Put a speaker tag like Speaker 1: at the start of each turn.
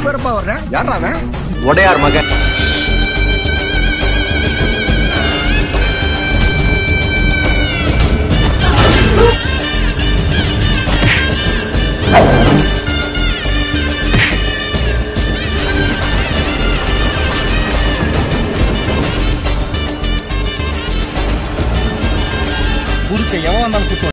Speaker 1: பேரப்பா வர்றேன். யாரா அவன்?
Speaker 2: உடையார் மகன்.
Speaker 1: குறுக்க எவன் வந்தாலும் குத்து.